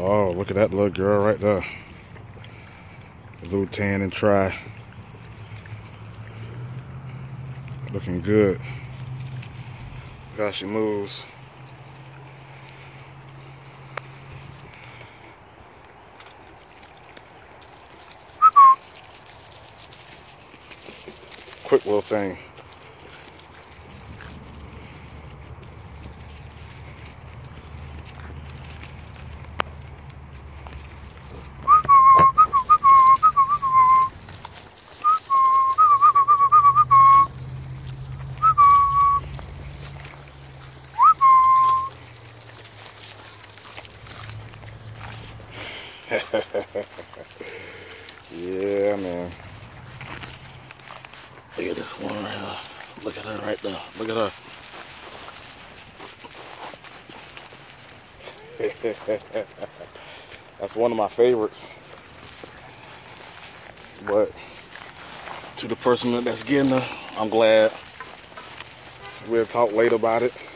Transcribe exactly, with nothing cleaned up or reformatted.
Oh, look at that little girl right there. A little tan and try. Looking good. Look how she moves. Quick little thing. Yeah, man. Look at this one right here. Look at her right there. Look at her. That's one of my favorites. But to the person that's getting her, I'm glad. We'll talk later about it.